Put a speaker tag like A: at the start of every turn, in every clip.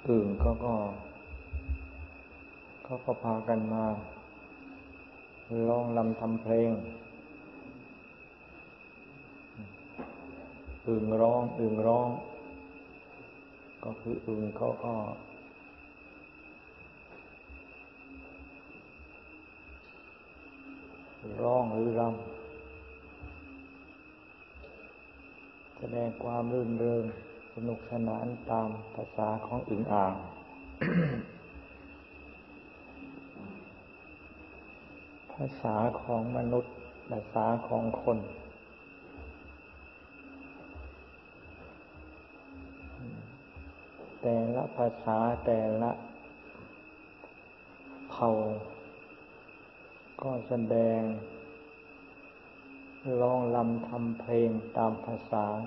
A: อื่นเขาก็พากันมาร้องรำทำเพลงอึ่งร้องก็คืออึ่งเขาก็ร้องหรือรำแสดงความรื่นเริงสนุกสนานตามภาษาของอึ่งอ่าง ภาษาของมนุษย์ภาษาของคนแต่ละภาษาแต่ละเผ่าก็แสดงร้องรำทำเพลงตามภาษา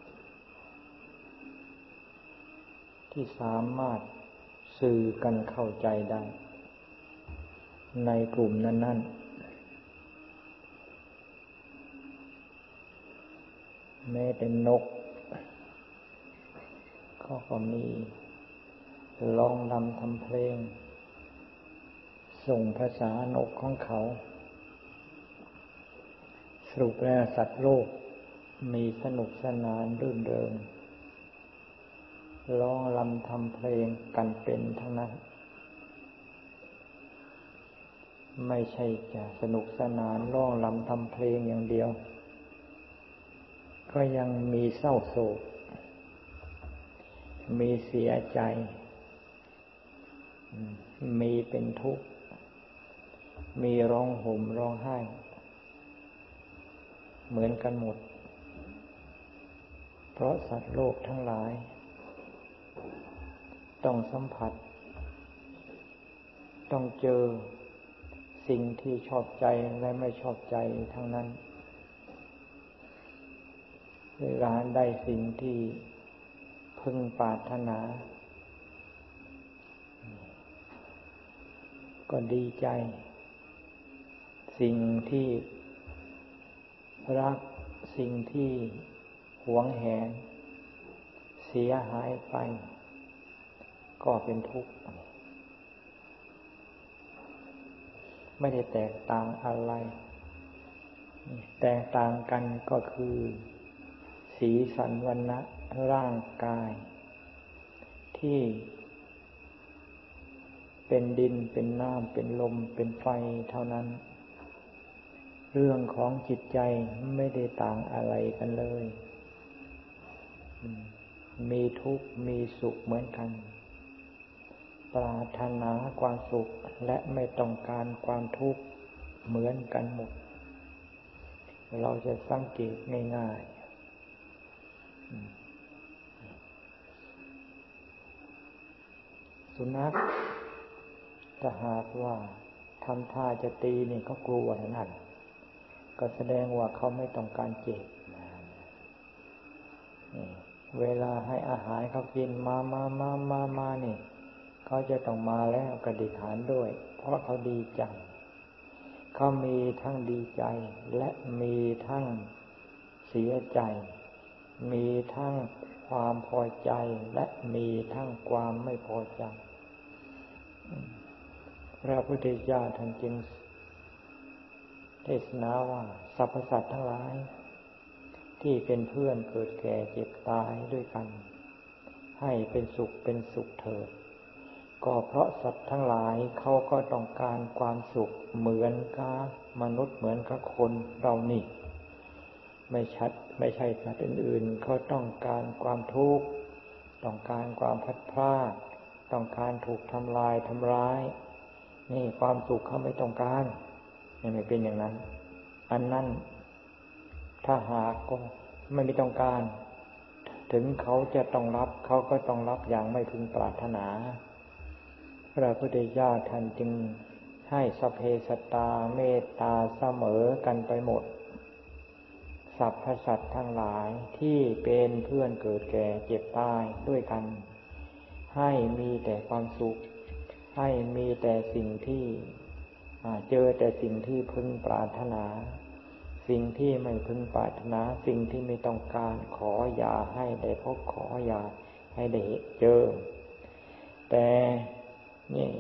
A: ที่สามารถสื่อกันเข้าใจได้ในกลุ่มนั้นๆแม้แต่นกเขาก็มีร้องรำทำเพลงส่งภาษานกของเขาสรุปแล้วสัตว์โลกมีสนุกสนานรื่นเริงร้องรำทำเพลงกันเป็นทั้งนั้นไม่ใช่จะสนุกสนานร้องรำทำเพลงอย่างเดียวก็ยังมีเศร้าโศกมีเสียใจมีเป็นทุกข์มีร้องห่มร้องไห้เหมือนกันหมดเพราะสัตว์โลกทั้งหลายต้องสัมผัสต้องเจอสิ่งที่ชอบใจและไม่ชอบใจทั้งนั้นเวลาได้สิ่งที่พึงปรารถนาก็ดีใจสิ่งที่รักสิ่งที่หวงแหนเสียหายไปก็เป็นทุกข์ไม่ได้แตกต่างอะไรแตกต่างกันก็คือสีสันวรรณะร่างกายที่เป็นดินเป็นน้ำเป็นลมเป็นไฟเท่านั้นเรื่องของจิตใจไม่ได้ต่างอะไรกันเลยมีทุกข์มีสุขเหมือนกันปรารถนาความสุขและไม่ต้องการความทุกข์เหมือนกันหมดเราจะสังเกตง่ายๆสุนัขถ้าหากว่าทำท่าจะตีนี่เขากลัวนั่นก็แสดงว่าเขาไม่ต้องการเจ็บเวลาให้อาหารเขากินมานี่เขาจะต้องมาแล้วกระดิกหางด้วยเพราะเขาดีใจเขามีทั้งดีใจและมีทั้งเสียใจมีทั้งความพอใจและมีทั้งความไม่พอใจพระพุทธเจ้าท่านจึงเทศนาว่าสรรพสัตว์ทั้งหลายที่เป็นเพื่อนเกิดแก่เจ็บตายด้วยกันให้เป็นสุขเถิดก็เพราะสัตว์ทั้งหลายเขาก็ต้องการความสุขเหมือนกับมนุษย์เหมือนกับคนเรานี่ไม่ใช่สัตว์อื่นๆเขาต้องการความทุกข์ต้องการความพัดพลาดต้องการถูกทำลายทำร้ายนี่ความสุขเขาไม่ต้องการไม่เป็นอย่างนั้นอันนั้นถ้าหากก็ไม่มีต้องการถึงเขาจะต้องรับเขาก็ต้องรับอย่างไม่พึงปรารถนาพระพุทธเจ้าท่านจึงให้สัพเพสัตตาเมตตาเสมอกันไปหมดสรรพสัตว์ทั้งหลายที่เป็นเพื่อนเกิดแก่เจ็บตายด้วยกันให้มีแต่ความสุขให้มีแต่สิ่งที่เจอแต่สิ่งที่พึงปรารถนาสิ่งที่ไม่พึงปรารถนาสิ่งที่ไม่ต้องการขออย่าให้ได้พบขออย่าให้ได้เจอแต่นี่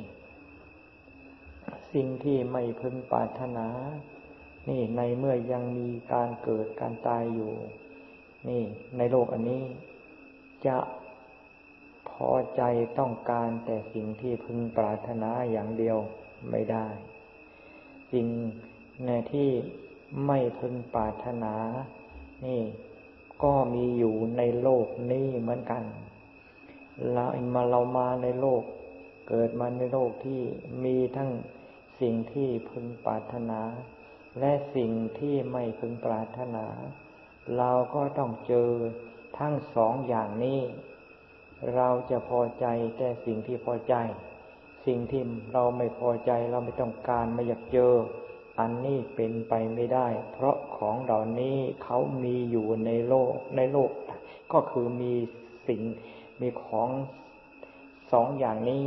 A: สิ่งที่ไม่พึงปรารถนานี่ในเมื่อยังมีการเกิดการตายอยู่นี่ในโลกอันนี้จะพอใจต้องการแต่สิ่งที่พึงปรารถนาอย่างเดียวไม่ได้สิ่งในที่ไม่พึงปรารถนานี่ก็มีอยู่ในโลกนี้เหมือนกันเรามาในโลกเกิดมาในโลกที่มีทั้งสิ่งที่พึงปรารถนาและสิ่งที่ไม่พึงปรารถนาเราก็ต้องเจอทั้งสองอย่างนี้เราจะพอใจแต่สิ่งที่พอใจสิ่งที่เราไม่พอใจเราไม่ต้องการไม่อยากเจออันนี้เป็นไปไม่ได้เพราะของเหล่านี้เขามีอยู่ในโลกก็คือมีสิ่งมีของสองอย่างนี้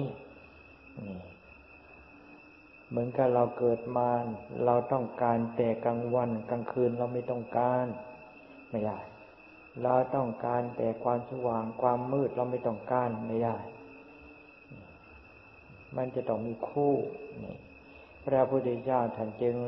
A: เหมือนกับเราเกิดมาเราต้องการแต่กลางวันกลางคืนเราไม่ต้องการไม่ได้เราต้องการแต่ความสว่างความมืดเราไม่ต้องการไม่ได้มันจะต้องมีคู่นี่พระพุทธเจ้าท่านจึง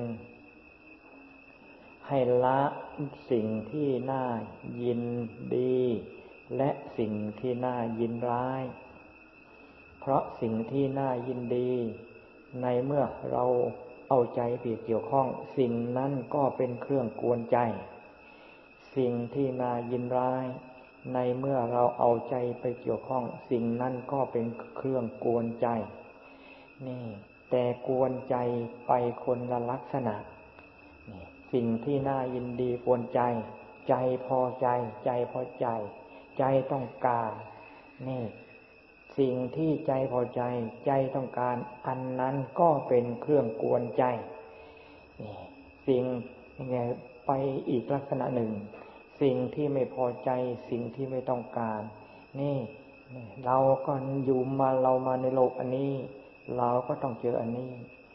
A: ให้ละสิ่งที่น่ายินดีและสิ่งที่น่ายินร้ายเพราะสิ่งที่น่ายินดีในเมื่อเราเอาใจไปเกี่ยวข้องสิ่งนั้นก็เป็นเครื่องกวนใจสิ่งที่น่ายินร้ายในเมื่อเราเอาใจไปเกี่ยวข้องสิ่งนั้นก็เป็นเครื่องกวนใจนี่แต่กวนใจไปคนละลักษณะนี่สิ่งที่น่ายินดีกวนใจใจพอใจใจพอใจใจต้องการนี่สิ่งที่ใจพอใจใจต้องการอันนั้นก็เป็นเครื่องกวนใจนี่สิ่งยังไงไปอีกลักษณะหนึ่งสิ่งที่ไม่พอใจสิ่งที่ไม่ต้องการนี่เราก็อยู่มาเรามาในโลกอันนี้เราก็ต้องเจออันนี้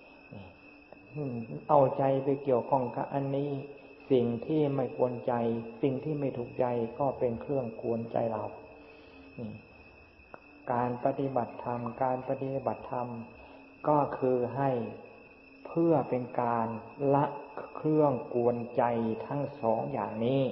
A: เอาใจไปเกี่ยวข้องกับอันนี้สิ่งที่ไม่กวนใจสิ่งที่ไม่ถูกใจก็เป็นเครื่องกวนใจเราการปฏิบัติธรรมก็คือให้เพื่อเป็นการละเครื่องกวนใจทั้งสองอย่างนี้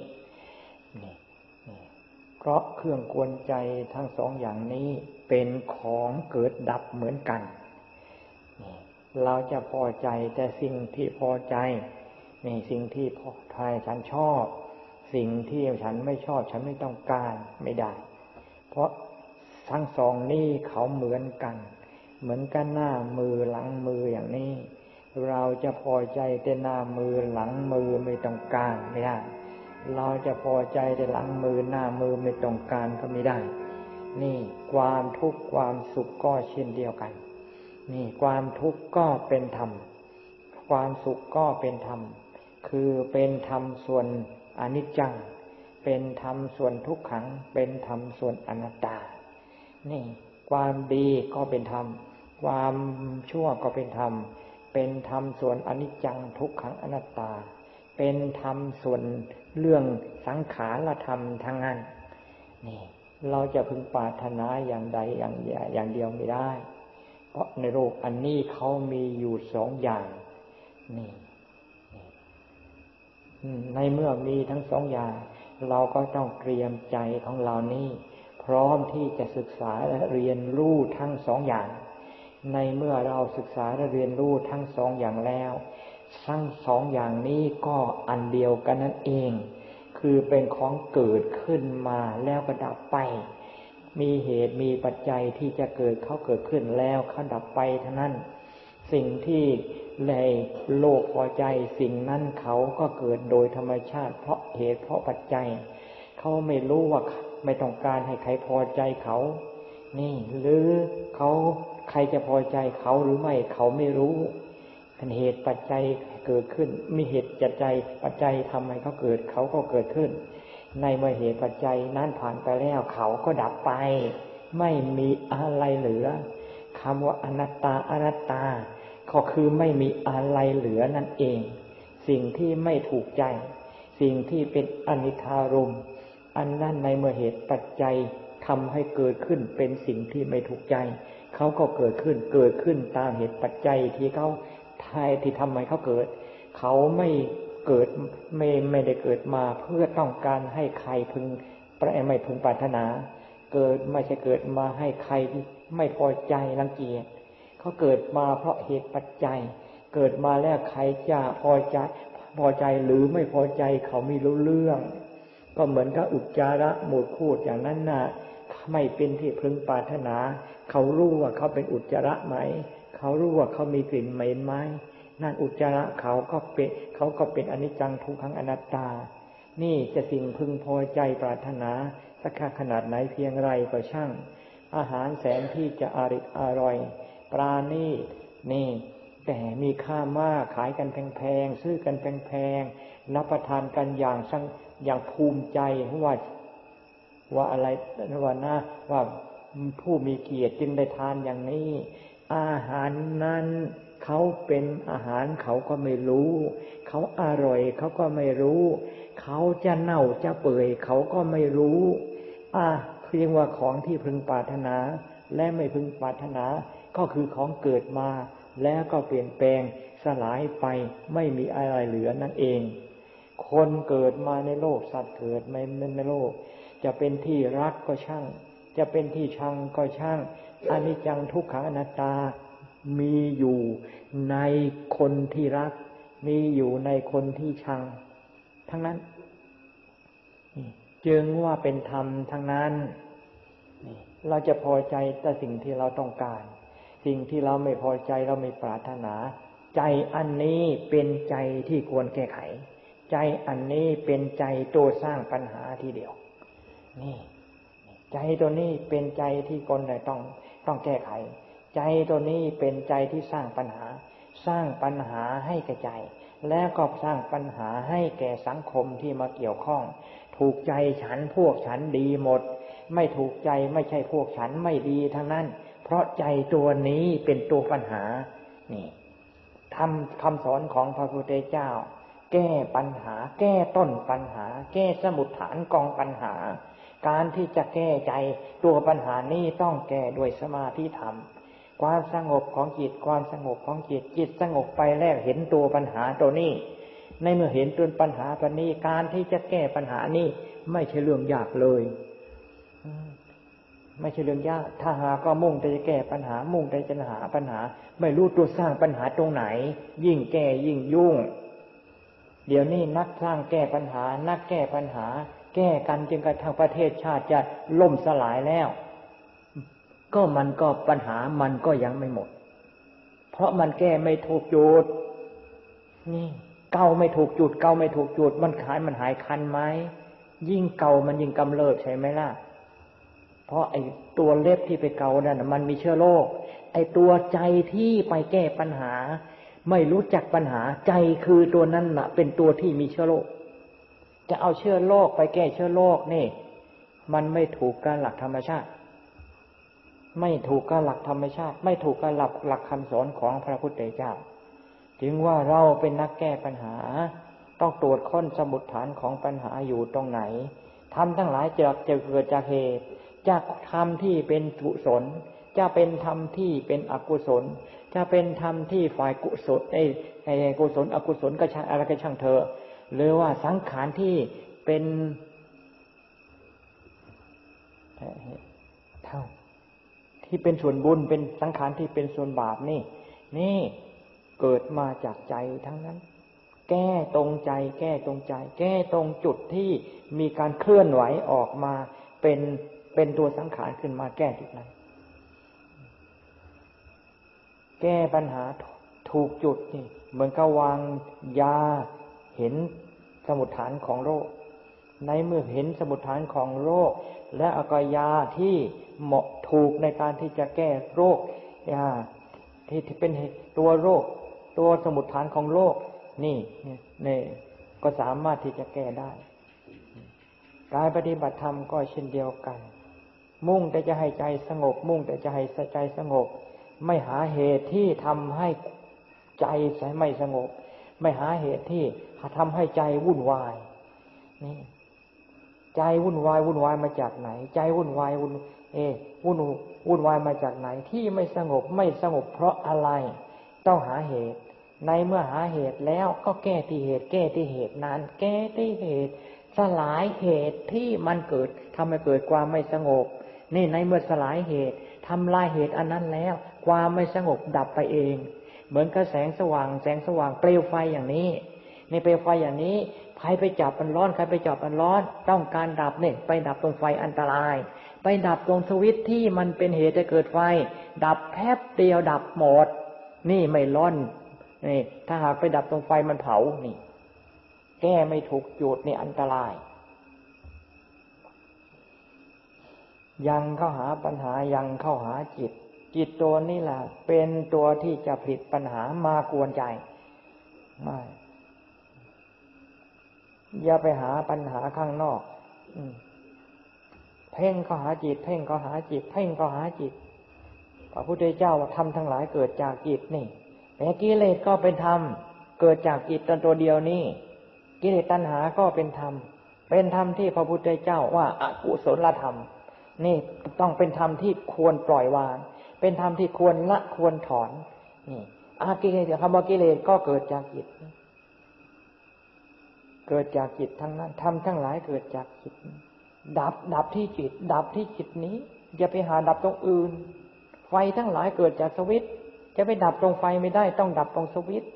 A: เพราะเครื่องกวนใจทั้งสองอย่างนี้เป็นของเกิดดับเหมือนกันเราจะพอใจแต่สิ่งที่พอใจนี่สิ่งที่พอใจฉันชอบสิ่งที่ฉันไม่ชอบฉันไม่ต้องการไม่ได้เพราะทั้งสองนี้เขาเหมือนกันหน้ามือหลังมืออย่างนี้เราจะพอใจแต่หน้ามือหลังมือไม่ต้องการไม่ได้เราจะพอใจแต่หลังมือหน้ามือไม่ต้องการก็ไม่ได้นี่ความทุกข์ความสุขก็เช่นเดียวกันนี่ความทุกข์ก็เป็นธรรมความสุขก็เป็นธรรมคือเป็นธรรมส่วนอนิจจังเป็นธรรมส่วนทุกขังเป็นธรรมส่วนอนัตตานี่ความดีก็เป็นธรรมความชั่วก็เป็นธรรมเป็นธรรมส่วนอนิจจังทุกขังอนัตตาเป็นธรรมส่วนเรื่องสังขารธรรมทั้งนั้นนี่เราจะพึงปรารถนาอย่างใดอย่างเดียวไม่ได้เพราะในโลกอันนี้เขามีอยู่สองอย่างนี่ในเมื่อมีทั้งสองอย่างเราก็ต้องเตรียมใจของเรานี้พร้อมที่จะศึกษาและเรียนรู้ทั้งสองอย่างในเมื่อเราศึกษาและเรียนรู้ทั้งสองอย่างแล้วทั้งสองอย่างนี้ก็อันเดียวกันนั่นเองคือเป็นของเกิดขึ้นมาแล้วก็ดับไปมีเหตุมีปัจจัยที่จะเกิดเขาเกิดขึ้นแล้วเขาดับไปเท่านั้นสิ่งที่ในโลกพอใจสิ่งนั้นเขาก็เกิดโดยธรรมชาติเพราะเหตุเพราะปัจจัยเขาไม่รู้ว่าไม่ต้องการให้ใครพอใจเขานี่หรือเขาใครจะพอใจเขาหรือไม่เขาไม่รู้เหตุปัจจัยเกิดขึ้นมีเหตุปัจจัยทำให้เขาเกิดเขาก็เกิดขึ้นในเมื่อเหตุปัจจัยนั้นผ่านไปแล้วเขาก็ดับไปไม่มีอะไรเหลือคำว่าอนัตตาก็คือไม่มีอะไรเหลือนั่นเองสิ่งที่ไม่ถูกใจสิ่งที่เป็นอนิจจารมณ์อันนั้นในเมื่อเหตุปัจจัยทำให้เกิดขึ้นเป็นสิ่งที่ไม่ถูกใจเขาก็เกิดขึ้นตามเหตุปัจจัยที่เขาที่ทำให้เขาเกิดเขาไม่เกิดไม่ได้เกิดมาเพื่อต้องการให้ใครไม่พึงปรารถนาเกิดไม่ใช่เกิดมาให้ใครไม่พอใจรังเกียจเขาเกิดมาเพราะเหตุปัจจัยเกิดมาแล้วใครจะพอใจหรือไม่พอใจเขาไม่รู้เรื่องก็เหมือนกับอุจจาระมูดคูดอย่างนั้นน่ะไม่เป็นที่พึงปรารถนาเขารู้ว่าเขาเป็นอุจจาระไหมเขารู้ว่าเขามีกลิ่นเหม็นไหมนั่นอุจจาระเขาก็เป็นอนิจจังทุกขังอนัตตานี่จะสิ่งพึงพอใจปรารถนาสักขนาดไหนเพียงไรก็ช่างอาหารแสนที่จะอร่อยปราณีตนี่แต่มีค่ามากขายกันแพงๆซื้อกันแพงๆรับประทานกันอย่างภูมิใจว่าอะไรว่าผู้มีเกียรติจึงได้ทานอย่างนี้อาหารนั้นเขาเป็นอาหารเขาก็ไม่รู้เขาอร่อยเขาก็ไม่รู้เขาจะเน่าจะเปื่อยเขาก็ไม่รู้เพียงว่าของที่พึงปรารถนาและไม่พึงปรารถนาก็คือของเกิดมาแล้วก็เปลี่ยนแปลงสลายไปไม่มีอะไรเหลือนั่นเองคนเกิดมาในโลกสัตว์เกิดในโลกจะเป็นที่รักก็ช่างจะเป็นที่ชังก็ช่างอนิจจังทุกขังอนัตตามีอยู่ในคนที่รักมีอยู่ในคนที่ชังทั้งนั้นจึงว่าเป็นธรรมทั้งนั้นเราจะพอใจแต่สิ่งที่เราต้องการสิ่งที่เราไม่พอใจเราไม่ปรารถนาใจอันนี้เป็นใจที่ควรแก้ไขใจอันนี้เป็นใจตัวสร้างปัญหาทีเดียวนี่ใจตัวนี้เป็นใจที่คนใดต้องแก้ไขใจตัวนี้เป็นใจที่สร้างปัญหาให้แก่ใจแล้วก็สร้างปัญหาให้แก่สังคมที่มาเกี่ยวข้องถูกใจฉันพวกฉันดีหมดไม่ถูกใจไม่ใช่พวกฉันไม่ดีทั้งนั้นเพราะใจตัวนี้เป็นตัวปัญหานี่คำสอนของพระพุทธเจ้าแก้ปัญหาแก้ต้นปัญหาแก้สมุฏฐานกองปัญหาการที่จะแก้ใจตัวปัญหานี้ต้องแก้ด้วยสมาธิธรรมความสงบของจิตความสงบของจิตสงบไปแล้วเห็นตัวปัญหาตัวนี้ในเมื่อเห็นตัวปัญหาตัวนี้การที่จะแก้ปัญหานี้ไม่ใช่เรื่องยากเลยไม่ใช่เรื่องยากถ้าหาก็มุ่งแต่จะแก้ปัญหามุ่งแต่จะหาปัญหาไม่รู้ตัวสร้างปัญหาตรงไหนยิ่งแก้ยิ่งยุ่งเดี๋ยวนี้นักสร้างแก้ปัญหานักแก้ปัญหาแก้กันจนกระทั่งประเทศชาติจะล่มสลายแล้วก็ปัญหามันก็ยังไม่หมดเพราะมันแก้ไม่ถูกจุดนี่เกาไม่ถูกจุดมันหายคันไหมยิ่งเกามันยิ่งกำเริบใช่ไหมล่ะเพราะไอ้ตัวเล็บที่ไปเกานั่นมันมีเชื้อโรคไอ้ตัวใจที่ไปแก้ปัญหาไม่รู้จักปัญหาใจคือตัวนั้นน่ะเป็นตัวที่มีเชื้อโรคจะเอาเชื้อโรคไปแก้เชื้อโรคนี่มันไม่ถูกกับหลักธรรมชาติไม่ถูกกับหลักธรรมชาติไม่ถูกกับหลักคำสอนของพระพุทธเจ้าจึงว่าเราเป็นนักแก้ปัญหาต้องตรวจค้นสมุฏฐานของปัญหาอยู่ตรงไหนธรรมทั้งหลายจะเกิดจากเหตุจากธรรมที่เป็นกุศลจะเป็นธรรมที่เป็นอกุศลจะเป็นธรรมที่ฝ่ายกุศลกุศลอกุศลก็ช่างอะไรก็ช่างเถอะหรือว่าสังขารที่เป็นที่เป็นส่วนบุญเป็นสังขารที่เป็นส่วนบาปนี่เกิดมาจากใจทั้งนั้นแก้ตรงใจแก้ตรงจุดที่มีการเคลื่อนไหวออกมาเป็นตัวสังขารขึ้นมาแก้จุดนั้นแก้ปัญหาถูกจุดนี่เหมือนกับวางยาเห็นสมุฏฐานของโรคในเมื่อเห็นสมุฏฐานของโรคและเอายาที่เหมาะถูกในการที่จะแก้โรคยาที่เป็นตัวโรคตัวสมุฏฐานของโรคนี่ก็สามารถที่จะแก้ได้การปฏิบัติธรรมก็เช่นเดียวกันมุ่งแต่จะให้ใจสงบมุ่งแต่จะให้ใจสงบไม่หาเหตุที่ทำให้ใจไม่สงบไม่หาเหตุที่ทำให้ใจวุ่นวายนี่ใจวุ่นวายมาจากไหนใจวุ่นวายวุ่นวุ่นวายมาจากไหนที่ไม่สงบเพราะอะไรต้องหาเหตุในเมื่อหาเหตุแล้วก็แก้ที่เหตุนั้นแก้ที่เหตุสลายเหตุที่มันเกิดทำให้เกิดความไม่สงบนี่ในเมื่อสลายเหตุทำลายเหตุอันนั้นแล้วความไม่สงบดับไปเองเหมือนกับแสงสว่างเปลวไฟอย่างนี้ในเปลวไฟอย่างนี้ใครไปจับมันร้อนใครไปจับมันร้อนต้องการดับเนี่ยไปดับตรงไฟอันตรายไปดับตรงสวิตช์ที่มันเป็นเหตุจะเกิดไฟดับแป๊บเดียวดับหมดนี่ไม่ร้อนนี่ถ้าหากไปดับตรงไฟมันเผานี่แก้ไม่ถูกจุดนี่อันตรายยังเข้าหาปัญหายังเข้าหาจิตตัวนี้แหละเป็นตัวที่จะผลิตปัญหามากวนใจไม่อย่าไปหาปัญหาข้างนอกเพ่งเข้าหาจิตพระพุทธเจ้าว่าธรรมทั้งหลายเกิดจากจิตนี่แต่กิเลสก็เป็นธรรมเกิดจากจิตตัวเดียวนี่กิเลสตัณหาก็เป็นธรรมที่พระพุทธเจ้าว่าอกุศลธรรมนี่ต้องเป็นธรรมที่ควรปล่อยวางเป็นธรรมที่ควรละควรถอนนี่กิเลสคำว่ากิเลสก็เกิดจากจิตทั้งนั้นธรรมทั้งหลายเกิดจากจิตดับที่จิตนี้อย่าไปหาดับตรงอื่นไฟทั้งหลายเกิดจากสวิตช์จะไปดับตรงไฟไม่ได้ต้องดับตรงสวิตช์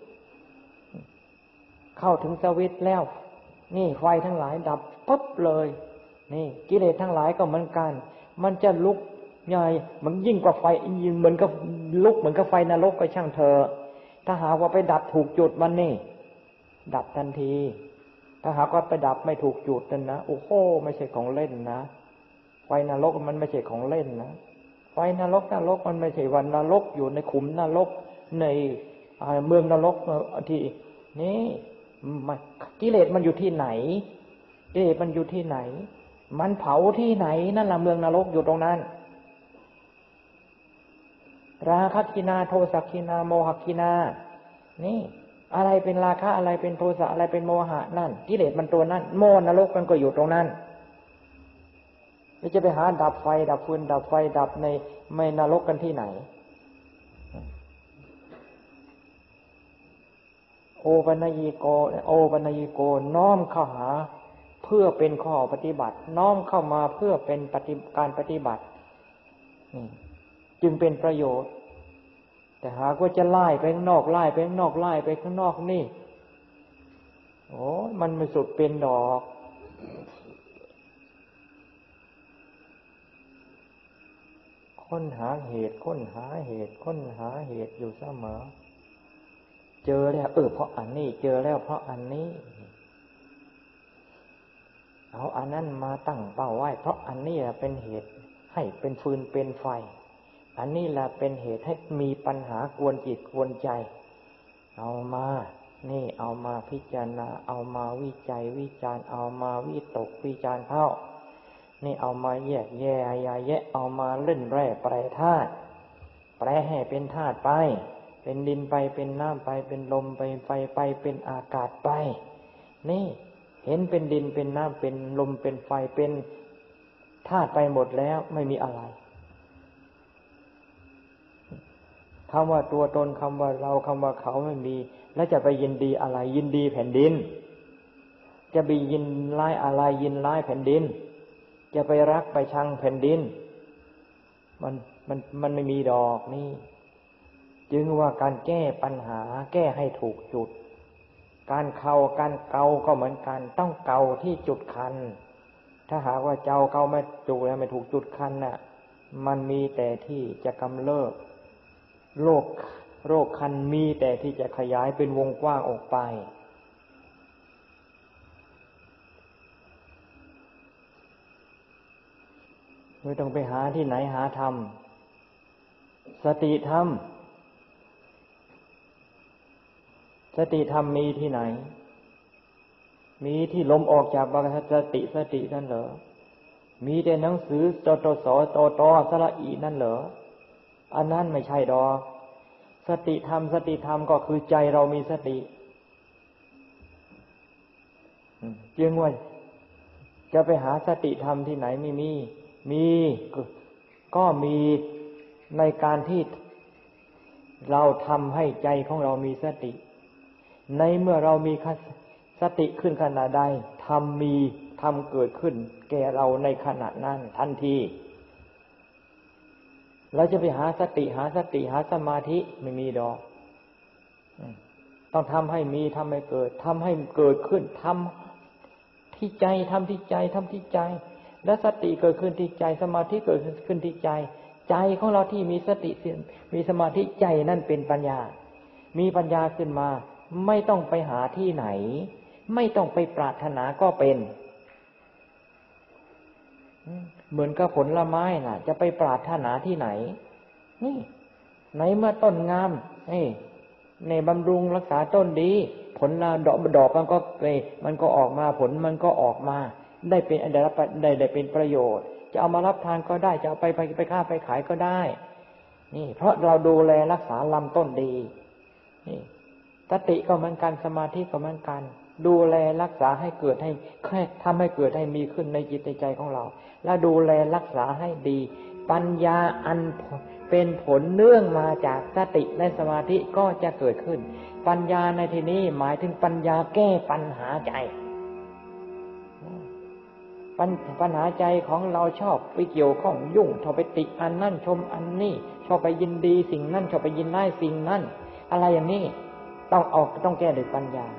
A: เข้าถึงสวิตช์แล้วนี่ไฟทั้งหลายดับปุ๊บเลยนี่กิเลสทั้งหลายก็เหมือนกันมันจะลุกใหญ่มันยิ่งกว่าไฟเหมือนกับลุกเหมือนกับไฟนรกก็ช่างเถอะถ้าหากว่าไปดับถูกจุดมันนี่ดับทันทีถ้าหากว่าไปดับไม่ถูกจุดนั่นนะโอ้โหไม่ใช่ของเล่นนะไฟนรกมันไม่ใช่ของเล่นนะไฟนรกมันไม่ใช่วันนรกอยู่ในขุมนรกในเมืองนรกที่นี่กิเลสมันอยู่ที่ไหนมันเผาที่ไหนนั่นล่ะเมืองนรกอยู่ตรงนั้นราคะกินาโทสักกินาโมหกินานี่อะไรเป็นราคะอะไรเป็นโทสะอะไรเป็นโมหะนั่นกิเลสมันตัวนั้นโมนรกมันก็อยู่ตรงนั้นไม่จะไปหาดับไฟดับฟืนดับไฟดับในไม่นรกกันที่ไหนโอปัญญิโกน้อมเข้าหาเพื่อเป็นข้อปฏิบัติน้อมเข้ามาเพื่อเป็นการปฏิบัติจึงเป็นประโยชน์แต่หากว่าจะไล่ไปข้างนอกไล่ไปข้างนอกนี่โอ้มันไม่สุดเป็นดอกค้นหาเหตุอยู่เสมอเจอแล้วเพราะอันนี้เจอแล้วเพราะอันนี้เอาอันนั้นมาตั้งเป้าไว้เพราะอันนี้แหละเป็นเหตุให้เป็นฟืนเป็นไฟอันนี้แหละเป็นเหตุให้มีปัญหากวนจิตกวนใจเอามาพิจารณาเอามาวิจัยวิจารณ์เอามาวิตกวิจารณ์เข้านี่เอามาแยกแยะเอามาเล่นแร่แปรธาตุแปรให้เป็นธาตุไปเป็นดินไปเป็นน้ำไปเป็นลมไปไฟไปเป็นอากาศไปนี่เห็นเป็นดินเป็นน้ำเป็นลมเป็นไฟเป็นธาตุไปหมดแล้วไม่มีอะไรคำว่าตัวตนคำว่าเราคำว่าเขาไม่มีแล้วจะไปยินดีอะไรยินดีแผ่นดินจะไปยินร้ายอะไรยินร้ายแผ่นดินจะไปรักไปชังแผ่นดินมันไม่มีดอกนี่จึงว่าการแก้ปัญหาแก้ให้ถูกจุดการเกาก็เหมือนกันต้องเกาที่จุดคันถ้าหากว่าเกาไม่จุดแล้วไม่ถูกจุดคันน่ะมันมีแต่ที่จะกำเริบโรคคันมีแต่ที่จะขยายเป็นวงกว้างออกไปไม่ต้องไปหาที่ไหนหาธรรมสติธรรมมีที่ไหนมีที่ลมออกจากบาสตินั่นเหรอมีแต่หนังสือจตสตสระอีนั่นเหรออันนั้นไม่ใช่ดอกสติธรรมก็คือใจเรามีสติจึงว่าจะไปหาสติธรรมที่ไหนไม่มีก็มีในการที่เราทำให้ใจของเรามีสติในเมื่อเรามีสติขึ้นขณะใดธรรมเกิดขึ้นแก่เราในขณะนั้นทันทีเราจะไปหาสติหาสมาธิไม่มีดอกต้องทำให้มีทำให้เกิดทำให้เกิดขึ้นทำที่ใจทำที่ใจทำที่ใจและสติเกิดขึ้นที่ใจสมาธิเกิดขึ้นที่ใจใจของเราที่มีสติมีสมาธิใจนั่นเป็นปัญญามีปัญญาขึ้นมาไม่ต้องไปหาที่ไหนไม่ต้องไปปรารถนาก็เป็นเหมือนกับผลไม้น่ะจะไปปรารถนาที่ไหนนี่ในเมื่อต้นงามในบำรุงรักษาต้นดีผลดอกมันก็ออกมาผลมันก็ออกมาได้เป็นได้เป็นประโยชน์จะเอามารับทานก็ได้จะเอาไปค้าไปขายก็ได้นี่เพราะเราดูแลรักษาลำต้นดีนี่สติก็เหมือนกันสมาธิก็เหมือนกันดูแลรักษาให้เกิดให้ทำให้เกิดให้มีขึ้นในจิตในใจของเราและดูแลรักษาให้ดีปัญญาอันเป็นผลเนื่องมาจากสติและสมาธิก็จะเกิดขึ้นปัญญาในที่นี้หมายถึงปัญญาแก้ปัญหาใจปัญหาใจของเราชอบไปเกี่ยวข้องยุ่งชอบไปติอันนั่นชมอันนี้ชอบไปยินดีสิ่งนั้นชอบไปยินร้ายสิ่งนั้นอะไรอย่างนี้ต้องแก้ด้วยปัญญา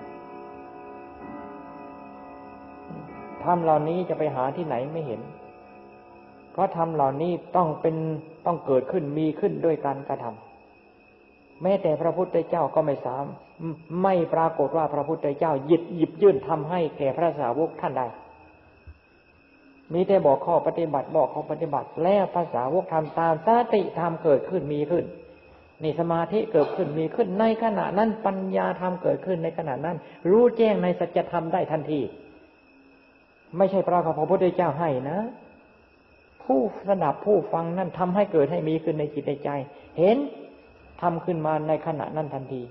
A: ธรรมเหล่านี้จะไปหาที่ไหนไม่เห็นเพราะธรรมเหล่านี้ต้องเกิดขึ้นมีขึ้นด้วยการกระทำแม้แต่พระพุทธเจ้าก็ไม่ปรากฏว่าพระพุทธเจ้าหยิบยื่นทำให้แก่พระสาวกท่านใดมีแต่บอกข้อปฏิบัติแล้วพระสาวกทำตามสติธรรมเกิดขึ้นมีขึ้นนี่สมาธิเกิดขึ้นมีขึ้นในขณะนั้นปัญญาธรรมเกิดขึ้นในขณะนั้นรู้แจ้งในสัจธรรมได้ทันทีไม่ใช่พระพุทธเจ้าให้นะผู้สดับผู้ฟังนั่นทำให้เกิดให้มีขึ้นในจิตในใจเห็นทำขึ้นมาในขณะนั้นทันที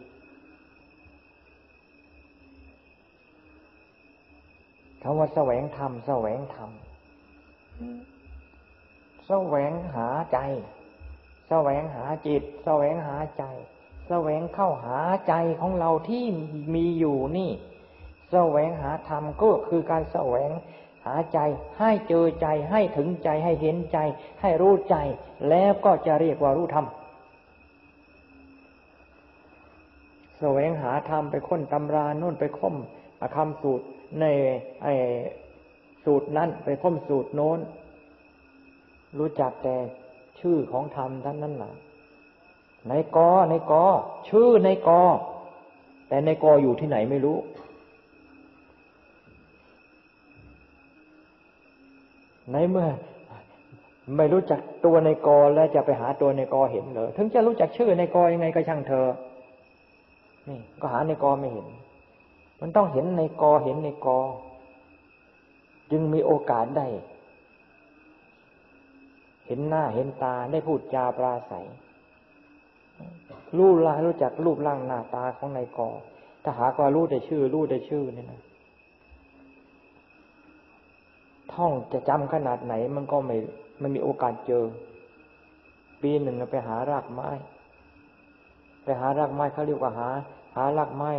A: คำว่าแสวงธรรมแสวงหาใจแสวงหาจิตแสวงหาใจแสวงเข้าหาใจของเราที่มีอยู่นี่แสวงหาธรรมก็คือการแสวงหาใจให้เจอใจให้ถึงใจให้เห็นใจให้รู้ใจแล้วก็จะเรียกว่ารู้ธรรมแสวงหาธรรมไปค้นตำราโน่นไปค้นคำสูตรในสูตรนั้นไปค้นสูตรโน้นรู้จักแต่ชื่อของธรรมท่านนั้นน่ะในกอชื่อในกอแต่ในกออยู่ที่ไหนไม่รู้ในเมื่อไม่รู้จักตัวในกอแล้วจะไปหาตัวในกอเห็นเหรอถึงจะรู้จักชื่อในกอยังไงก็ช่างเธอนี่ก็หาในกอไม่เห็นมันต้องเห็นในกอเห็นในกอจึงมีโอกาสได้เห็นหน้าเห็นตาได้พูดจาปราศัยรู้จักรูปร่างหน้าตาของในกอถ้าหากว่ารู้แต่ชื่อเนี่ยนะท่องจะจำขนาดไหนมันก็ไม่มีโอกาสเจอปีหนึ่งไปหารากไม้เขาเรียกว่าหารากไม้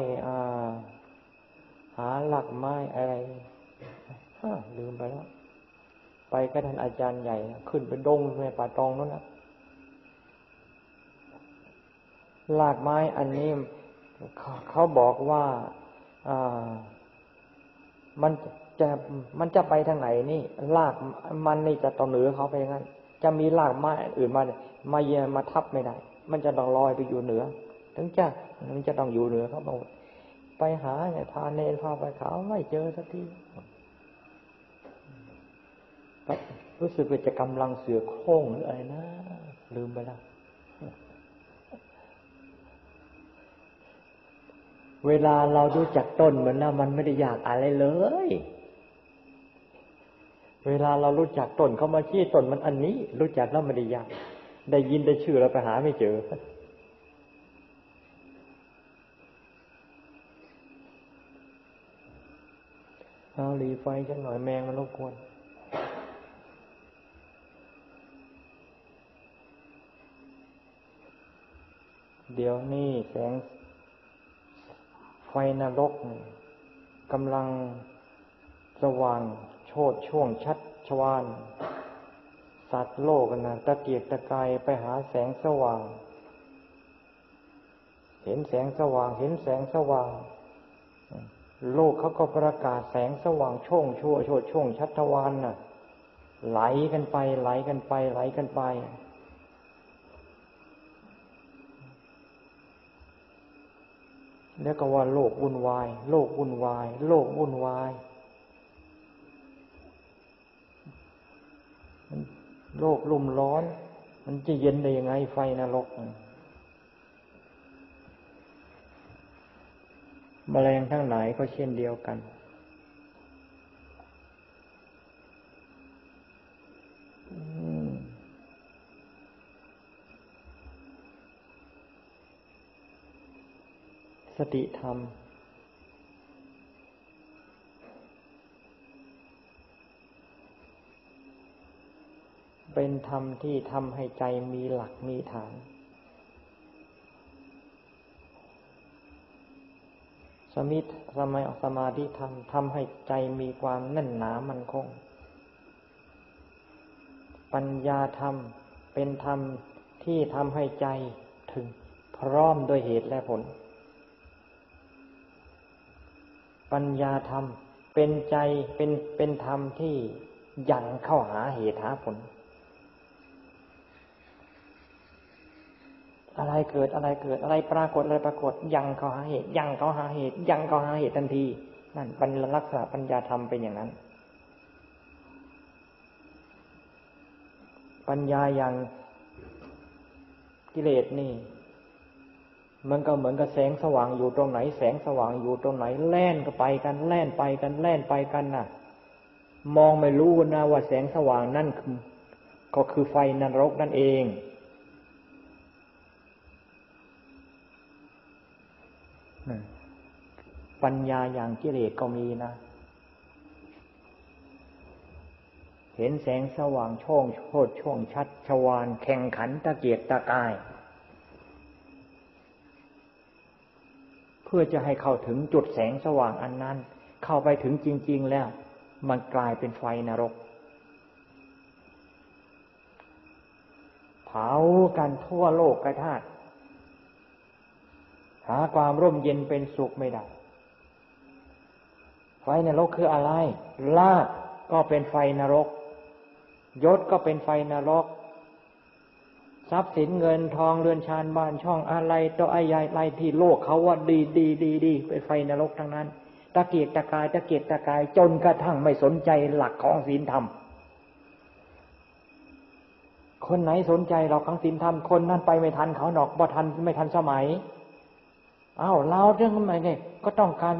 A: อะไรลืมไปแล้วไปก็ท่านอาจารย์ใหญ่ขึ้นไปดงในป่าตองนั่นนะรากไม้อันนี้เขาบอกว่ามันจะไปทางไหนนี่รากมันนี่จะต้องเหนือเขาไปงั้นจะมีรากไม้อื่นมาทับไม่ได้มันจะต้องลอยไปอยู่เหนือมันจะต้องอยู่เหนือเขาบอกไปหาเนี่ยพาเนรพาไปเขาไม่เจอสักทีรู้สึกว่าจะกำลังเสือโคร่งหรืออะไรนะลืมไปแล้วเวลาเรารู้จักต้นเหมือนนะมันไม่ได้อยากอะไรเลยเวลาเรารู้จักต้นเขามาชี้ต้นมันอันนี้รู้จักแล้วไม่ได้อยากได้ยินได้ชื่อเราไปหาไม่เจอเอาหลีไฟจังหน่อยแมงมันรบกวนเดี๋ยวนี้แสงไฟนรกกำลังสว่างโชติช่วงชัดชวาลสัตว์โลกนะตะเกียกตะกายไปหาแสงสว่างเห็นแสงสว่างเห็นแสงสว่างโลกเขาก็ประกาศแสงสว่างช่วงช่วงชัดชวาลน่ะไหลกันไปไหลกันไปไหลกันไปแล้วก็ว่าโลกวุ่นวายโลกวุ่นวายโลกวุ่นวายโลกลุ่มร้อนมันจะเย็นได้ยังไงไฟนรกแมลงทั้งหลายก็เช่นเดียวกันสติธรรมเป็นธรรมที่ทำให้ใจมีหลักมีฐานสมาธิธรรมทำให้ใจมีความแน่นหนามั่นคงปัญญาธรรมเป็นธรรมที่ทำให้ใจถึงพร้อมด้วยเหตุและผลปัญญาธรรมเป็นใจเป็นธรรมที่ยั่งเข้าหาเหตุหาผลอะไรเกิดอะไรปรากฏยั่งเข้าหาเหตุยั่งเข้าหาเหตุทันทีนั่นเป็นลักษณะปัญญาธรรมเป็นอย่างนั้นปัญญาอย่างกิเลสนี่มันก็เหมือนกับแสงสว่างอยู่ตรงไหนแสงสว่างอยู่ตรงไหนแล่นก็ไปกันแล่นไปกันน่ะมองไม่รู้นะว่าแสงสว่างนั่นก็คือไฟนรกนั่นเองปัญญาอย่างกิเลสก็มีนะเห็นแสงสว่างช่วงชัดชวาลแข่งขันตะเกียกตะกายเพื่อจะให้เข้าถึงจุดแสงสว่างอันนั้นเข้าไปถึงจริงๆแล้วมันกลายเป็นไฟนรกเผากันทั่วโลกธาตุหาความร่มเย็นเป็นสุขไม่ได้ไฟนรกคืออะไรลาภก็เป็นไฟนรกยศก็เป็นไฟนรกทรัพย์สินเงินทองเรือนชานบ้านช่องอะไรต่ออะไรที่โลกเขาว่าดีเป็นไฟนรกทั้งนั้นตะเกียกตะกายจนกระทั่งไม่สนใจหลักของศีลธรรมคนไหนสนใจหลักของศีลธรรมคนนั้นไปไม่ทันเขาหรอกบ่ทันไม่ทันสมัยเราเรื่องทำไมเนี่ยก็ต้องการ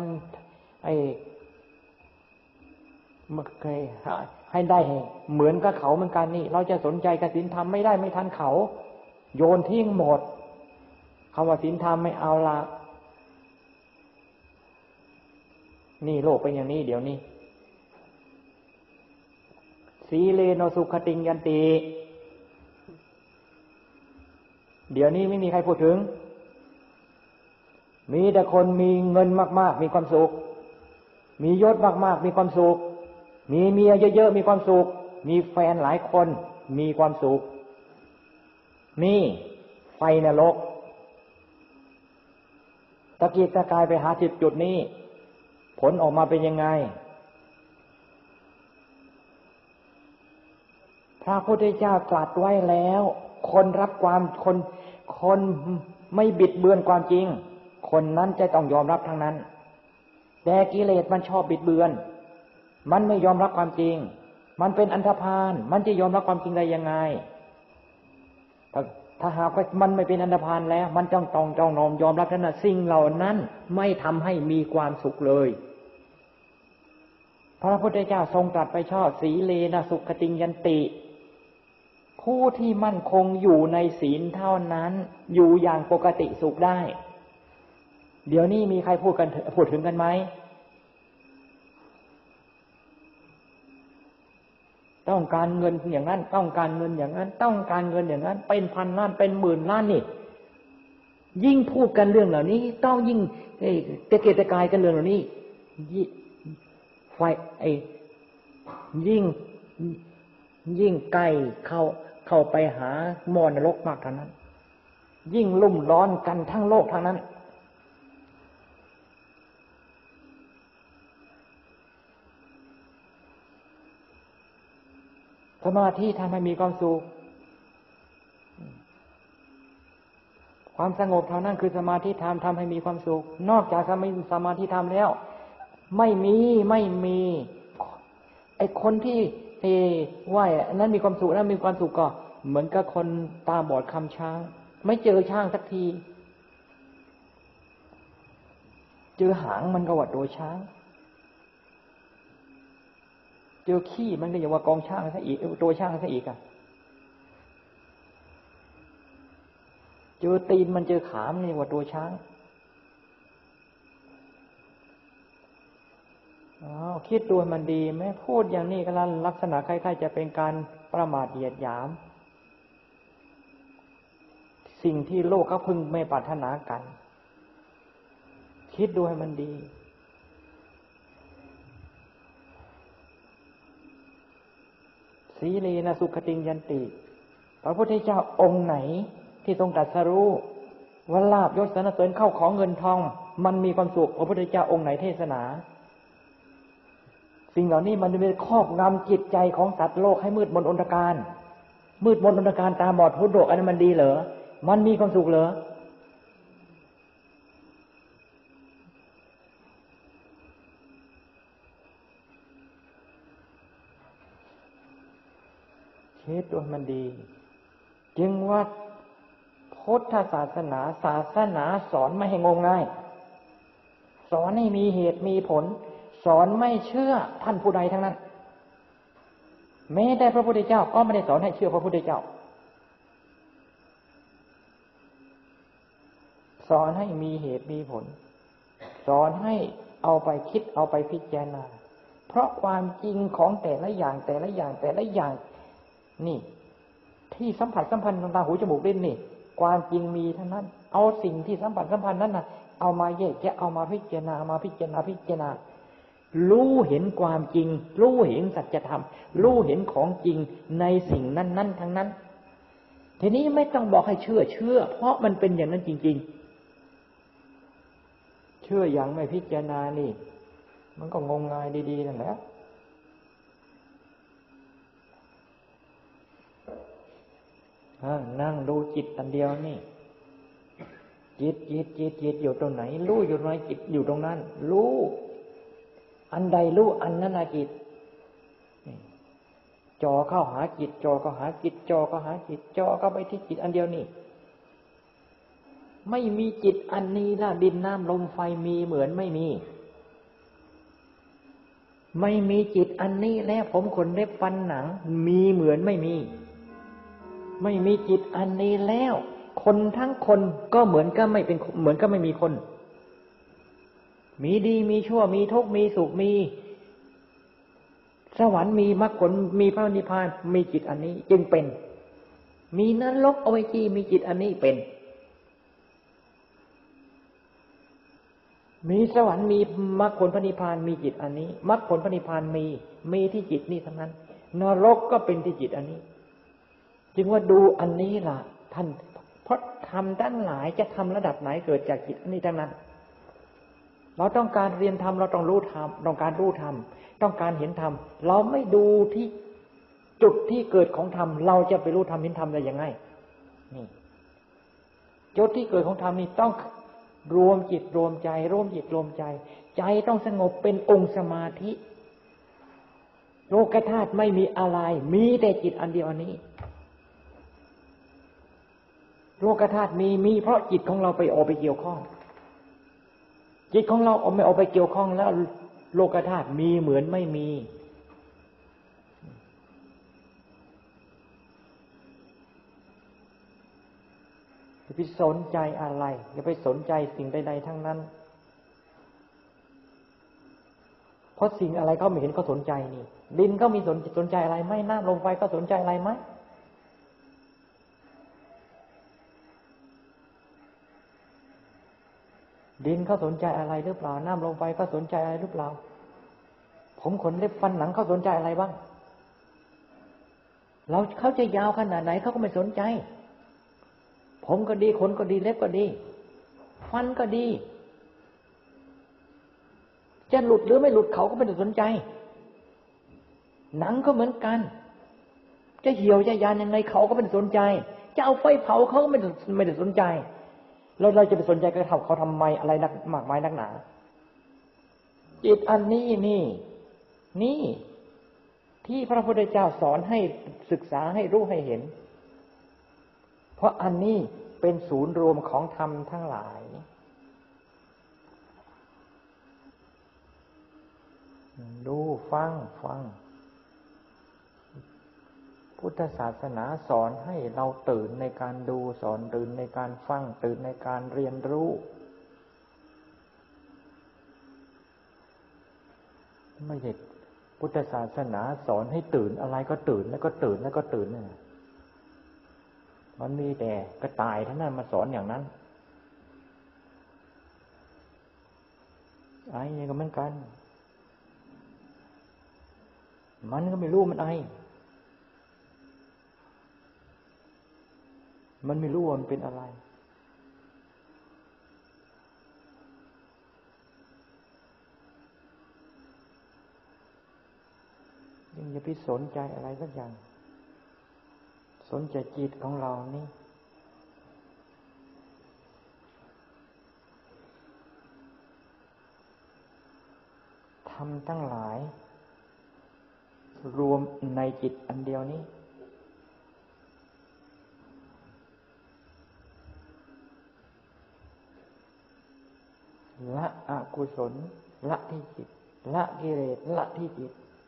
A: ให้ได้เหมือนกับเขาเหมือนกันนี่เราจะสนใจกับศีลธรรมไม่ได้ไม่ทันเขาโยนทิ้งหมดคำว่าศีลธรรมไม่เอาละนี่โลกเป็นอย่างนี้เดี๋ยวนี้สีเลโนสุขติงยันติเดี๋ยวนี้ไม่มีใครพูดถึงมีแต่คนมีเงินมากๆมีความสุขมียศมากๆมีความสุขมีเมียเยอะๆมีความสุขมีแฟนหลายคนมีความสุขนี่ไฟนรกตะเกียกตะกายไปหาจุดนี้ผลออกมาเป็นยังไงพระพุทธเจ้าตรัสไว้แล้วคนรับคนไม่บิดเบือนความจริงคนนั้นจะต้องยอมรับทั้งนั้นแต่กิเลสมันชอบบิดเบือนมันไม่ยอมรับความจริงมันเป็นอันธพาลมันจะยอมรับความจริงได้ยังไงถ้าหากว่ามันไม่เป็นอันธพาลแล้วมันต้องยอมรับทั้งนั้นสิ่งเหล่านั้นไม่ทำให้มีความสุขเลยพระพุทธเจ้าทรงตรัสไปชอบสีเลนะสุขติงยันติผู้ที่มั่นคงอยู่ในศีลเท่านั้นอยู่อย่างปกติสุขได้เดี๋ยวนี้มีใครพูดถึงกันไหมต้องการเงินอย่างนั้นต้องการเงินอย่างนั้นต้องการเงินอย่างนั้นเป็นพันล้านเป็นหมื่นล้านนี่
B: ยิ่งพูดกันเรื่องเหล่านี้ต้องยิ่งตะเกียกตะกายกันเรื่องเหล่านี้ไฟยิ่งใกล้เข้าไปหาหม้อนรกมากเท่านั้นยิ่งลุ่มร้อนกันทั้งโลกทั้งนั้นสมาธิทำให้มีความสุขความสงบเท่านั้นคือสมาธิทำให้มีความสุขนอกจากสมาธิธรรมแล้วไม่มีไอ้คนที่ว่านั้นมีความสุขนั้นมีความสุขก็เหมือนกับคนตาบอดคำช้างไม่เจอช้างสักทีเจอหางมันก็ว่าตัวช้างเจอขี้มันก็อย่าว่ากองช้างซะอีกตัวช้างซะอีกอ่ะเจอตีนมันเจอขามันเรียกว่าตัวช้างคิดตัวมันดีไหมพูดอย่างนี้ก็ลักษณะคล้ายๆจะเป็นการประมาทเหยียดหยามสิ่งที่โลกเขาพึงไม่ปรารถนากันคิดดูให้มันดีสีเลนะสุขติงยันติพระพุทธเจ้าองค์ไหนที่ทรงตรัสรู้ว่าลาภยศสรรเสริญเข้าของเงินทองมันมีความสุขพระพุทธเจ้าองค์ไหนเทศนาสิ่งเหล่านี้มันจะเป็นครอบงำจิตใจของสัตว์โลกให้มืดมนอนตการตาบอดหูหนวกอันนั้นมันดีเหรอมันมีความสุขเหรอคิดตัวมันดีจึงว่าพุทธศาสนาสอนไม่ให้งมงายสอนให้มีเหตุมีผลสอนไม่เชื่อท่านผู้ใดทั้งนั้นแม้แต่พระพุทธเจ้าก็ไม่ได้สอนให้เชื่อพระพุทธเจ้าสอนให้มีเหตุมีผลสอนให้เอาไปคิดเอาไปพิจารณาเพราะความจริงของแต่ละอย่างนี่ที่สัมผัสสัมพันธ์ของตาหูจมูกลิ้นนี่ความจริงมีเท่านั้นเอาสิ่งที่สัมผัสสัมพันธ์นั้นน่ะเอามาแยกแยะเอามาพิจารณารู้เห็นความจริงรู้เห็นสัจธรรมรู้เห็นของจริงในสิ่งนั้นทั้งนั้นทีนี้ไม่ต้องบอกให้เชื่อเพราะมันเป็นอย่างนั้นจริงๆเชื่ออย่างไม่พิจารณานี่มันก็งมงายดีๆนั่นแหละนั่งดูจิตอันเดียวนี่จิตอยู่ตรงไหนรู้อยู่ตรงไหนจิตอยู่ตรงนั้นรู้อันใดรู้อันนั้นนะจิตจ่อเข้าหาจิตจ่อเข้าหาจิตจ่อเข้าหาจิตจ่อเข้าไปที่จิตอันเดียวนี่ไม่มีจิตอันนี้ละดินน้ำลมไฟมีเหมือนไม่มีจิตอันนี้แล้วผมขนเล็บฟันหนังมีเหมือนไม่มีจิตอันนี้แล้วคนทั้งคนก็เหมือนก็ไม่เป็นเหมือนก็ไม่มีคนมีดีมีชั่วมีทุกข์มีสุขมีสวรรค์มีมรรคผลมีพระนิพพานมีจิตอันนี้จึงเป็นมีนรกอเวจีมีจิตอันนี้เป็นมีสวรรค์มีมรรคผลพระนิพพานมีจิตอันนี้มรรคผลพระนิพพานมีที่จิตนี่ทั้งนั้นนรกก็เป็นที่จิตอันนี้จึงว่าดูอันนี้ล่ะท่านเพราะธรรมทั้งหลายจะทำระดับไหนเกิดจากจิตอันนี้ทั้งนั้นเราต้องการเรียนธรรมเราต้องรู้ธรรมต้องการรู้ธรรมต้องการเห็นธรรมเราไม่ดูที่จุดที่เกิดของธรรมเราจะไปรู้ธรรมเห็นธรรมได้ยังไงนี่จุดที่เกิดของธรรมนี่ต้องรวมจิตรวมใจใจต้องสงบเป็นองค์สมาธิโลกธาตุไม่มีอะไรมีแต่จิตอันเดียวอันนี้โลกธาตุมีเพราะจิตของเราไปออกไปเกี่ยวข้องจิตของเราไม่ออกไปเกี่ยวข้องแล้วโลกธาตุมีเหมือนไม่มีอย่าไปสนใจอะไรอย่าไปสนใจสิ่งใดๆทั้งนั้นเพราะสิ่งอะไรเขาไม่เห็นเขาสนใจนี่ดินเขามีสนใจอะไรไหมน้ำลมไฟเขาสนใจอะไรไหมดินเขาสนใจอะไรหรือเปล่าน้ำลมไฟเขาสนใจอะไรหรือเปล่าผมขนเล็บฟันหนังเขาสนใจอะไรบ้างเขาจะยาวขนาดไหนเขาก็ไม่สนใจผมก็ดีขนก็ดีเล็บก็ดีฟันก็ดีจะหลุดหรือไม่หลุดเขาก็ไม่ได้สนใจหนังก็เหมือนกันจะเหี่ยวจะยานยังไงเขาก็ไม่ได้สนใจจะเอาไฟเผาเขาก็ไม่ได้สนใจเราจะไปสนใจกับเขาทำไมอะไรนักมากมายนักหนาจิตอันนี้นี่ที่พระพุทธเจ้าสอนให้ศึกษาให้รู้ให้เห็นเพราะอันนี้เป็นศูนย์รวมของธรรมทั้งหลายดูฟังพุทธศาสนาสอนให้เราตื่นในการดูสอนตื่นในการฟังตื่นในการเรียนรู้ไม่ใช่พุทธศาสนาสอนให้ตื่นอะไรก็ตื่นแล้วก็ตื่นแล้วก็ตื่นเนี่ยมันมีแต่กระต่ายเท่านั้นมาสอนอย่างนั้นไอ้นี่ก็เหมือนกันมันก็ไม่รู้มันไอมันไม่รู้ว่ามันเป็นอะไรยังอย่าไปสนใจอะไรสักอย่างสนใจจิตของเรานี่ทำทั้งหลายรวมในจิตอันเดียวนี้ละอกุศลละที่จิตละกิเลสละที่จิต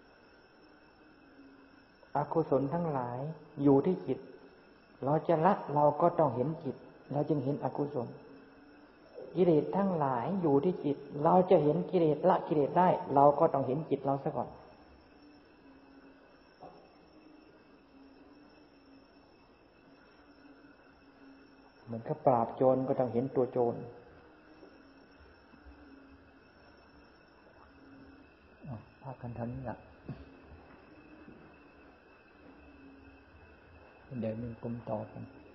B: อกุศลทั้งหลายอยู่ที่จิตเราจะละเราก็ต้องเห็นจิตเราจึงเห็นอกุศลกิเลสทั้งหลายอยู่ที่จิตเราจะเห็นกิเลสละกิเลสได้เราก็ต้องเห็นจิตเราซะก่อนเหมือนกับปราบโจรก็ต้องเห็นตัวโจรพากันทันนี่แหละเดี๋ยวมีกลุ่มต่อกัน